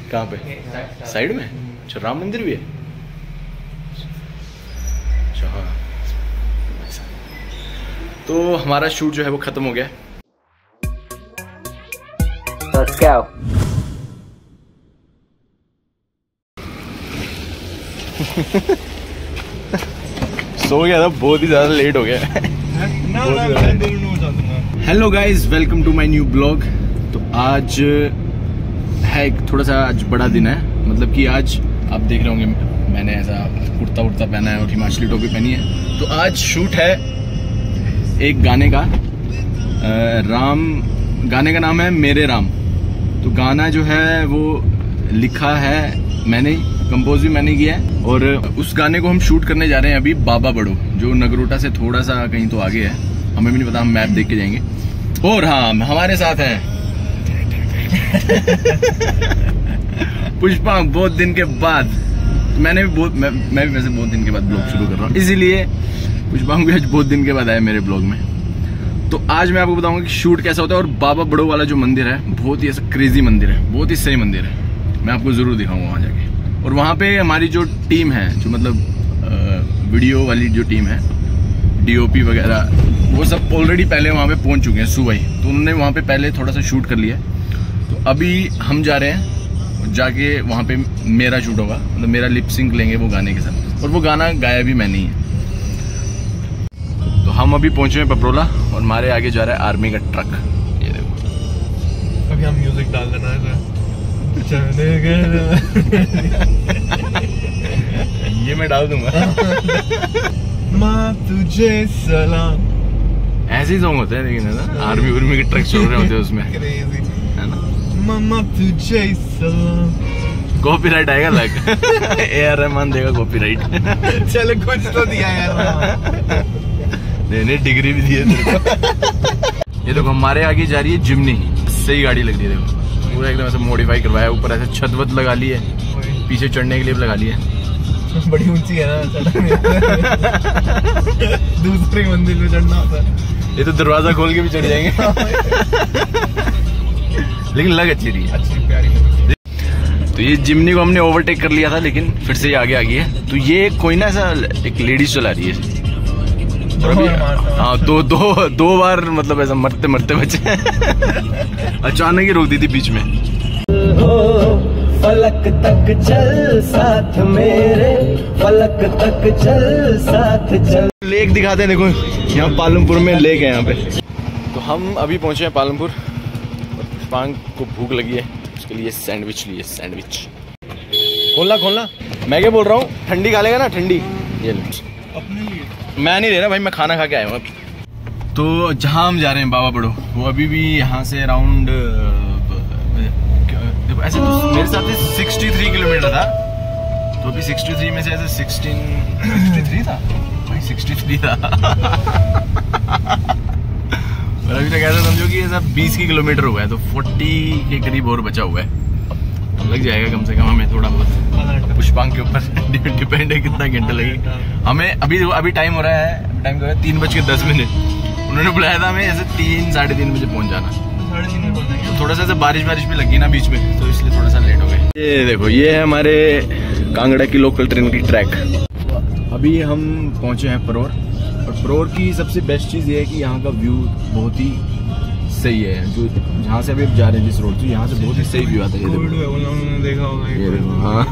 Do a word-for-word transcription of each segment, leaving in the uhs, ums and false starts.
कहाँ पे? साइड में? अच्छा, राम मंदिर भी है? अच्छा हाँ। तो हमारा शूट जो है वो खत्म हो गया। Let's go. सो गया था, बहुत ही ज्यादा लेट हो गया। Hello guys, welcome to my new blog. तो आज है एक थोड़ा सा आज बड़ा दिन है, मतलब कि आज आप देख रहे होंगे मैंने ऐसा कुर्ता उर्ता पहना है और हिमाचली टोपी पहनी है। तो आज शूट है एक गाने का, राम गाने का नाम है मेरे राम। तो गाना जो है वो लिखा है मैंने, कंपोज भी मैंने किया है। और उस गाने को हम शूट करने जा रहे हैं अभी बाबा बड़ो, जो नगरोटा से थोड़ा सा कहीं तो आगे है, हमें भी नहीं पता, हम मैप देख के जाएंगे। और हाँ, हमारे साथ है पुष्पा, बहुत दिन के बाद। मैंने भी बहुत मैं, मैं भी वैसे बहुत दिन के बाद ब्लॉग शुरू कर रहा हूँ, इसीलिए पुष्पा भी आज बहुत दिन के बाद आया मेरे ब्लॉग में। तो आज मैं आपको बताऊंगा कि शूट कैसा होता है। और बाबा बड़ो वाला जो मंदिर है बहुत ही ऐसा क्रेजी मंदिर है, बहुत ही सही मंदिर है, मैं आपको जरूर दिखाऊंगा वहां जाके। और वहाँ पे हमारी जो टीम है, जो मतलब वीडियो वाली जो टीम है, डीओपी वगैरह, वो सब ऑलरेडी पहले वहाँ पे पहुँच चुके हैं सुबह ही। तो उन्होंने वहाँ पे पहले थोड़ा सा शूट कर लिया। तो अभी हम जा रहे हैं, जाके वहाँ पे मेरा शूट होगा, मतलब मेरा लिप सिंक लेंगे वो गाने के साथ। और वो गाना गाया भी मैंने ही है। तो हम अभी पहुँचे हैं पपरोला और हमारे आगे जा रहा है आर्मी का ट्रक। ये देखो, अभी हम म्यूजिक डाल देना है। ये मैं डाल दूंगा। माँ तुझे सलाम, ऐसे ही सॉन्ग होते हैं लेकिन, है ना, आर्मी उर्मी के ट्रक चल रहे होते हैं उसमें, है ना। मामा तुझे सलाम, कॉपीराइट आएगा लग। ए आर रहमान देगा कॉपीराइट। चलो कुछ तो दिया यार। नहीं, डिग्री भी दी है तेरे को। ये देखो हमारे आगे जा रही है जिमनी, सही गाड़ी लग रही है। देखो पूरा एकदम ऐसे मॉडिफाई करवाया, ऊपर ऐसे छत वत लगा ली है, पीछे चढ़ने के लिए भी लगा ली है। बड़ी ऊंची है ना, दूसरे मंदिर में चढ़ना होता है। ये तो दरवाजा खोल के भी चढ़ जाएंगे। लेकिन लग अच्छी रही है, अच्छी प्यारी। तो ये जिमनी को हमने ओवरटेक कर लिया था, लेकिन फिर से ये आगे आ गई है। तो ये कोई ना ऐसा एक लेडीज चला रही है। और अभी हाँ दो दो दो बार मतलब ऐसा मरते मरते बचे। अचानक ही रोक दी थी बीच में। फलक तक चल साथ मेरे, फलक तक चल साथ चल। लेक दिखाते हैं, देखो यहाँ पालमपुर में लेक है यहाँ पे। तो हम अभी पहुंचे हैं पालमपुर और पुष्पांग को भूख लगी है, उसके लिए सैंडविच लिए। सैंडविच खोलना खोलना, मैं क्या बोल रहा हूँ, ठंडी खा लेगा ना, ठंडी। ये ले अपने लिए मैं नहीं दे रहा भाई, मैं खाना खा के आया हूँ अभी। तो जहाँ हम जा रहे हैं बाबा बड़ो, वो अभी भी यहाँ से अराउंड देखो ऐसे तो मेरे साथ तिरसठ किलोमीटर था। तो अभी तिरसठ में से ऐसे सोलह तिरसठ था भाई, तिरसठ था। और अभी तक ऐसा समझो कि ऐसा बीस की किलोमीटर हुआ है, तो चालीस के करीब और बचा हुआ है। लग जाएगा कम से कम हमें थोड़ा बहुत। पुष्पांग के ऊपर डिपेंड है कितना घंटा लगेगा हमें। अभी अभी टाइम हो रहा है, टाइम हो रहा है तीन बज के दस मिनट। उन्होंने बुलाया था हमें ऐसे तीन साढ़े तीन बजे पहुंच जाना। तो थोड़ा सा बारिश बारिश भी लगी ना बीच में, तो इसलिए थोड़ा सा लेट हो गए। ये देखो, ये है हमारे कांगड़ा की लोकल ट्रेन की ट्रैक। अभी हम पहुंचे हैं परोर, और परोर की सबसे बेस्ट चीज़ ये है कि यहाँ का व्यू बहुत ही सही है। जो जहाँ से अभी आप जा रहे हैं जिस रोड से, यहाँ से बहुत ही सही व्यू आता है। ये देखा होगा, ये देखो हाँ।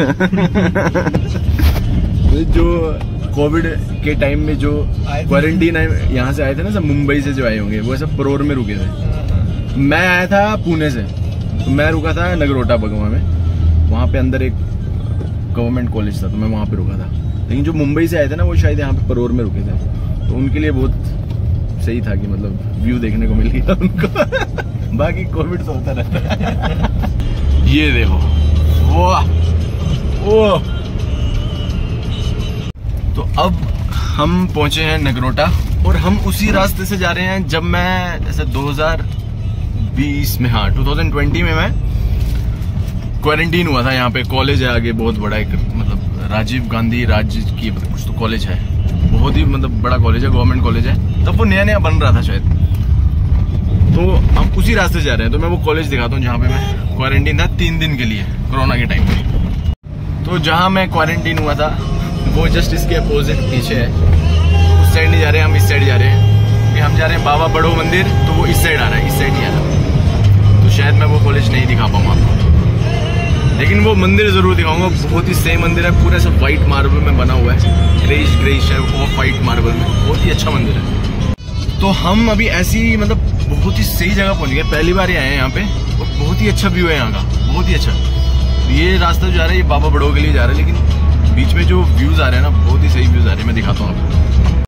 जो कोविड के टाइम में जो क्वारंटीन यहाँ से आए थे ना, सब मुंबई से जो आए होंगे, वो सब परोर में रुके थे। मैं आया था पुणे से, तो मैं रुका था नगरोटा बगवा में, वहाँ पे अंदर एक गवर्नमेंट कॉलेज था, तो मैं वहाँ पे रुका था। लेकिन जो मुंबई से आए थे ना, वो शायद यहाँ पे परोर में रुके थे, तो उनके लिए बहुत सही था कि मतलब व्यू देखने को मिल गया उनको। बाकी कोविड तो होता रहता है। ये देखो वाह, वो तो अब हम पहुंचे हैं नगरोटा, और हम उसी रास्ते से जा रहे हैं जब मैं जैसे दो हज़ार बीस में, हाँ दो हज़ार बीस में मैं क्वारंटीन हुआ था। यहाँ पे कॉलेज है आगे बहुत बड़ा, एक मतलब राजीव गांधी राज्य की कुछ तो कॉलेज है, बहुत ही मतलब बड़ा कॉलेज है, गवर्नमेंट कॉलेज है। तब वो नया नया बन रहा था शायद। तो हम उसी रास्ते जा रहे हैं। तो मैं वो कॉलेज दिखाता हूँ जहाँ पे मैं क्वारंटीन था तीन दिन के लिए कोरोना के टाइम पे। तो जहाँ मैं क्वारंटीन हुआ था वो जस्ट इसके अपोजिट पीछे है। उस साइड नहीं जा रहे हैं, हम इस साइड जा रहे हैं क्योंकि हम जा रहे हैं बाबा बड़ो मंदिर, तो वो इस साइड आ रहा है, इस साइड नहीं आ रहा। तो शायद मैं वो कॉलेज नहीं दिखा पाऊंगा आपको, लेकिन वो मंदिर जरूर दिखाऊंगा। बहुत ही सही मंदिर है, पूरा सब व्हाइट मार्बल में बना हुआ है, ग्रेइश ग्रेइश है वो व्हाइट मार्बल में, बहुत ही अच्छा मंदिर है। तो हम अभी ऐसी मतलब बहुत ही सही जगह पहुंच गए, पहली बार ही आए हैं यहाँ पे और बहुत ही अच्छा व्यू है यहाँ का, बहुत ही अच्छा। तो ये रास्ता जो जा रहा है ये बाबा बड़ो के लिए जा रहा है, लेकिन बीच में जो व्यूज आ रहे हैं ना बहुत ही सही व्यूज आ रहे हैं, मैं दिखाता हूँ आपको।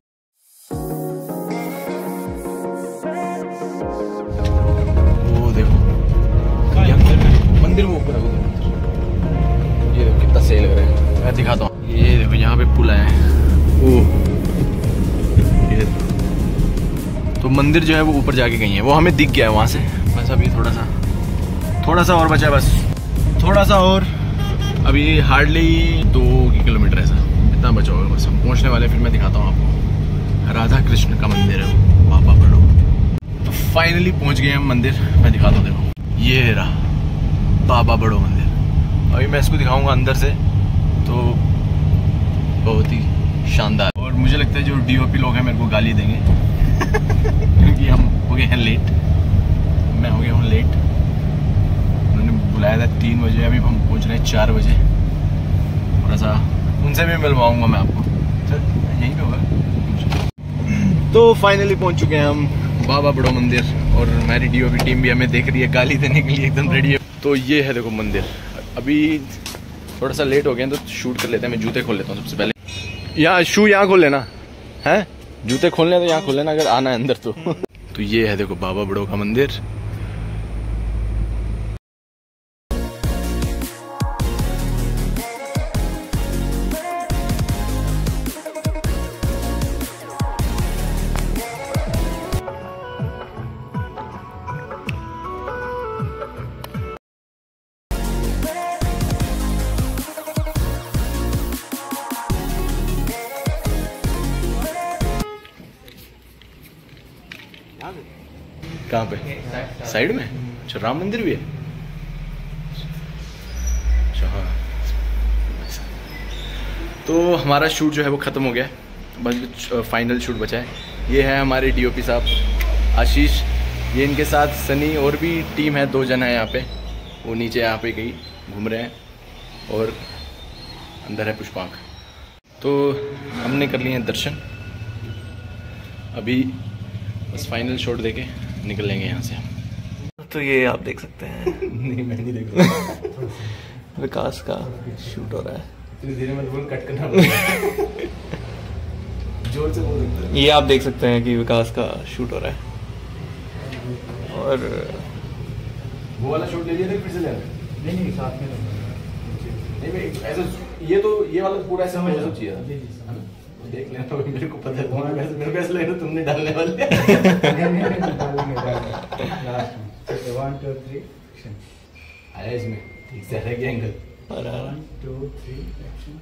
वो देखो मंदिर वो ऊपर है, ये देखो कितना सही लग रहा है, मैं दिखाता हूँ। ये देखो यहाँ पे पुल है, वो ये तो मंदिर जो है वो ऊपर जाके गई है, वो हमें दिख गया है वहाँ से। बस अभी थोड़ा सा थोड़ा सा और बचा है, बस थोड़ा सा और, अभी हार्डली दो किलोमीटर ऐसा इतना बचा होगा, बस हम पहुँचने वाले। फिर मैं दिखाता हूँ आपको, राधा कृष्ण का मंदिर है वो, बाबा बड़ो। तो फाइनली पहुँच गए हम मंदिर, मैं दिखाता हूँ। देखो ये रहा बाबा बड़ो मंदिर। अभी मैं इसको दिखाऊंगा अंदर से, तो बहुत ही शानदार। और मुझे लगता है जो डीओपी लोग हैं मेरे को गाली देंगे क्योंकि हम हो गए हैं लेट, मैं हो गया हूँ लेट। उन्होंने बुलाया था तीन बजे, अभी हम पहुँच रहे हैं चार बजे। थोड़ा सा उनसे भी मिलवाऊंगा मैं आपको, यहीं पे होगा। तो फाइनली पहुँच चुके हैं हम बाबा बड़ो मंदिर, और हमारी डीओपी टीम भी हमें देख रही है, गाली देने के लिए एकदम रेडी है। तो ये है देखो मंदिर। अभी थोड़ा सा लेट हो गए हैं तो शूट कर लेते हैं। मैं जूते खोल लेता हूँ सबसे पहले। यहाँ शू यहाँ खोल लेना है, जूते खोलने तो यहाँ खोल लेना अगर आना है अंदर तो। तो ये है देखो बाबा बड़ो का मंदिर। कहाँ पे? साइड में? अच्छा राम मंदिर भी है। अच्छा हाँ। तो हमारा शूट जो है वो ख़त्म हो गया है, बस फाइनल शूट बचा है। ये है हमारे डीओपी साहब आशीष, ये इनके साथ सनी और भी टीम है, दो जन है यहाँ पे, वो नीचे यहाँ पे कहीं घूम रहे हैं, और अंदर है पुष्पांक। तो हमने कर लिए हैं दर्शन, अभी बस फाइनल शॉट देके निकल लेंगे यहाँ से हम। तो ये आप देख सकते हैं नहीं मैं नहीं देख रहा विकास का शूट हो रहा है। धीरे धीरे मत बोल, कट करना जोर से बोल सकते हैं। ये आप देख सकते हैं कि विकास का शूट हो रहा है। और वो वाला शूट ले लिया था, फिर से ले नहीं नहीं साथ में नहीं ऐसा, ये तो ये वाला पूरा ऐसा हो चाहिए, देख लेना। मेरे को पता है मेरे को ऐसा लग रहा तुमने डालने वाले। वन टू थ्री आया इसमें ठीक से है angle. One two three action.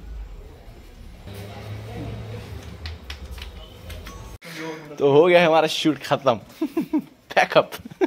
तो हो गया है हमारा शूट खत्म। पैकअप।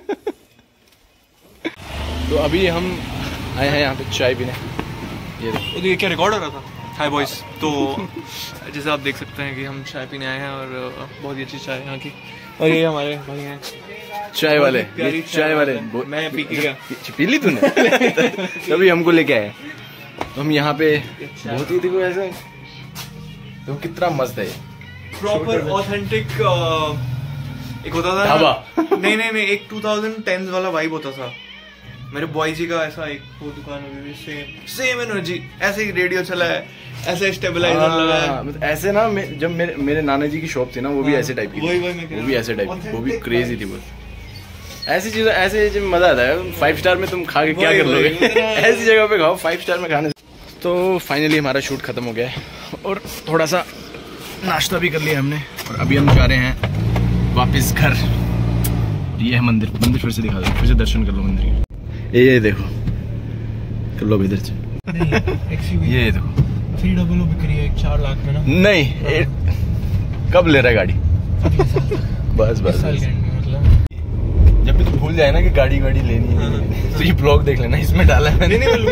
तो अभी हम आए हैं यहाँ पे चाय पीने। ये देखो ये क्या रिकॉर्ड हो रहा था? Hi boys. तो जैसे आप देख सकते हैं कि हम चाय पीने आए हैं, और बहुत ही अच्छी चाय यहाँ की। और ये हमारे भाई हैं चाय वाले, ये चाय वाले। मैं पी के गया। पी ली तूने? तभी हमको लेके आए। तो हम यहाँ पे बहुत ही देखो ऐसे, तो कितना मस्त है, प्रॉपर ऑथेंटिक एक होता था ढाबा। नहीं नहीं नहीं, एक टू थाउजेंड टेन वाला वाइब होता था। मेरे बॉय जी का ऐसा एक वो दुकान होती थी, सेम सेम एनर्जी, ऐसे ही रेडियो चला है, ऐसे स्टेबलाइजर लगा है, ऐसे ना। जब मेरे मेरे नाना जी की शॉप थी ना, वो भी हाँ, ऐसे टाइप की, वही वही मैं कह वो रहा भी हूँ। ऐसे टाइप की, वो भी क्रेजी थी। वो ऐसी चीजें, ऐसे जब मजा आता है। फाइव स्टार में तुम खा के क्या वही, कर लोगे? वही, ऐसी जगह पे खाओ फाइव स्टार में खाने। तो फाइनली हमारा शूट खत्म हो गया है, और थोड़ा सा नाश्ता भी कर लिया हमने, और अभी हम जा रहे हैं वापस घर। ये है मंदिर, मंदिर फिर से दिखा दो, फिर से दर्शन कर लो मंदिर के। ये देखो, कर लो इधर से। ये देखो थ्री डबल ओ बिक्री है चार लाख में ना। नहीं ए, कब ले रहा है गाड़ी? बस बस, साल के एंड में मतलब जब भी तुम भूल जाए ना कि गाड़ी गाड़ी लेनी है। हाँ। तो ये ब्लॉग देख लेना, इसमें डाला है मैंने। नहीं,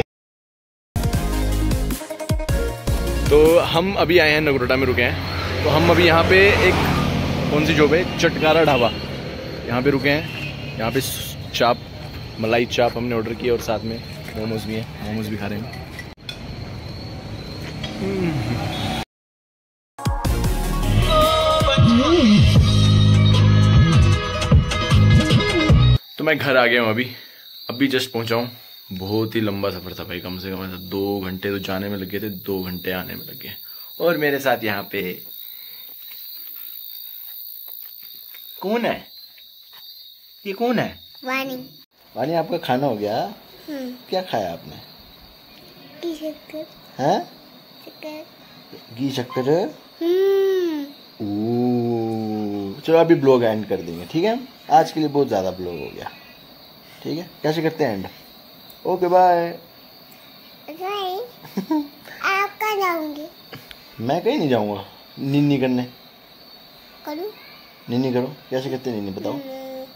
तो हम अभी आए हैं नगरोटा में रुके हैं। तो हम अभी यहाँ पे एक कौन सी जॉब है, चटकारा ढाबा, यहाँ पे रुके हैं। यहाँ पे चाप, मलाई चाप हमने ऑर्डर किया और साथ में मोमोज भी हैं, मोमोज भी खा रहे हैं। तो मैं घर आ गया हूँ अभी अभी जस्ट पहुंचा हूँ। बहुत ही लंबा सफर था भाई, कम से कम दो घंटे तो जाने में लग गए थे, दो घंटे आने में लग गए। और मेरे साथ यहाँ पे कौन है? ये कौन है? वानी। वानी, आपका खाना हो गया? क्या खाया आपने? घी शक्कर। हैं? शक्कर। घी शक्कर। ओह, चलो अभी ब्लॉग एंड कर देंगे, ठीक है? आज के लिए बहुत ज़्यादा ब्लॉग हो गया, ठीक है? कैसे करते हैं एंड? Okay bye. आप कहाँ जाओगे? मैं कहीं नहीं जाऊँगा, निन्नी करने। करूँ? निन्नी करो। कैसे करते हैं निन्नी, बताओ।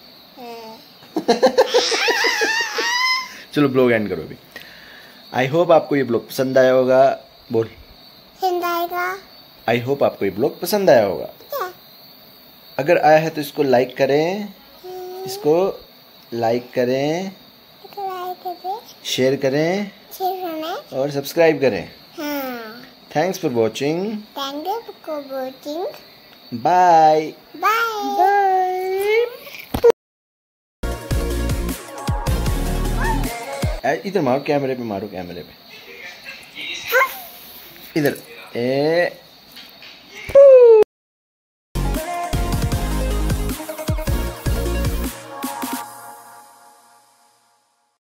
चलो ब्लॉग एंड करो अभी। आई होप आपको ये ब्लॉग पसंद आया होगा। बोल। पसंद आएगा। आई होप आपको ये ब्लॉग पसंद आया होगा। क्या? अगर आया है तो इसको लाइक करें, इसको लाइक करें, शेयर करें और सब्सक्राइब करें। Thanks for watching. Thank you for watching. Bye bye. इधर मारो, कैमरे पे मारो, कैमरे पे इधर। ए